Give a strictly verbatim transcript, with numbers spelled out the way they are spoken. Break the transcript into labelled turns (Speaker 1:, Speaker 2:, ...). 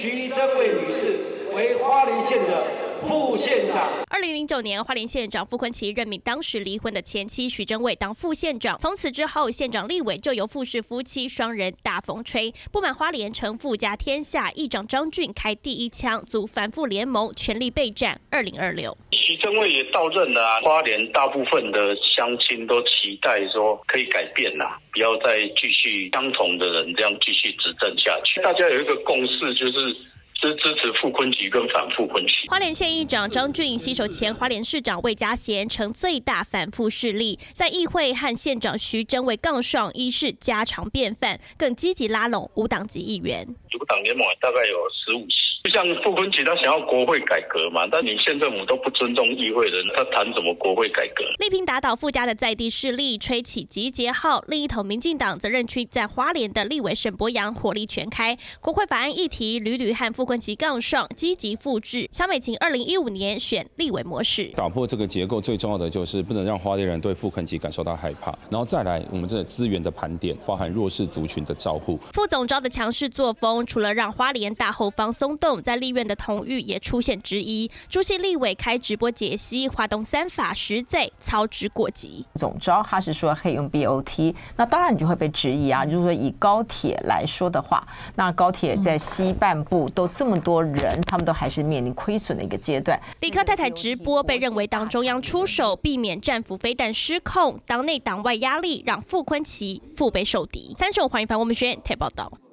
Speaker 1: 徐祯卫女士为花莲县的副县长。
Speaker 2: 二零零九年，花莲县长傅昆萁任命当时离婚的前妻徐祯卫当副县长。从此之后，县长立委就由傅氏夫妻双人大风吹。不满花莲成富家天下，议长张俊开第一枪，组反富联盟，全力备战二零二六。
Speaker 3: 徐祯卫也到任了啊，花莲大部分的乡亲都期待说可以改变啦，不要再继续相同的人这样继续执政下去。大家有一个共识，就是。是支持傅昆萁跟反傅昆萁。
Speaker 2: 花莲县议长张俊携手前花莲市长魏家贤，成最大反傅势力，在议会和县长徐祯卫杠上，已是家常便饭，更积极拉拢无党籍议员。
Speaker 3: 无党联盟大概有十五席。就像傅昆萁他想要国会改革嘛，但你县政府都不尊重议会人，他谈什么国会改革？
Speaker 2: 力拼打倒傅家的在地势力，吹起集结号。另一头，民进党责任区在花莲的立委沈伯洋火力全开，国会法案议题屡屡和傅昆萁杠上，积极复制萧美琴二零一五年选立委模式。
Speaker 4: 打破这个结构最重要的就是不能让花莲人对傅昆萁感受到害怕，然后再来我们这资源的盘点，包含弱势族群的照护。
Speaker 2: 副总召的强势作风，除了让花莲大后方松动，在立院的同意也出现质疑。朱系立委开直播解析，花东三法实在操之过急。
Speaker 5: 总召他是说可以用 B O T， 那当然你就会被质疑啊。就是说以高铁来说的话，那高铁在西半部都这么多人，他们都还是面临亏损的一个阶段。
Speaker 2: 李克太太直播被认为当中央出手，避免战俘飞弹失控，党内党外压力让傅昆萁腹背受敌。三十五，黄一凡，我们学院台报道。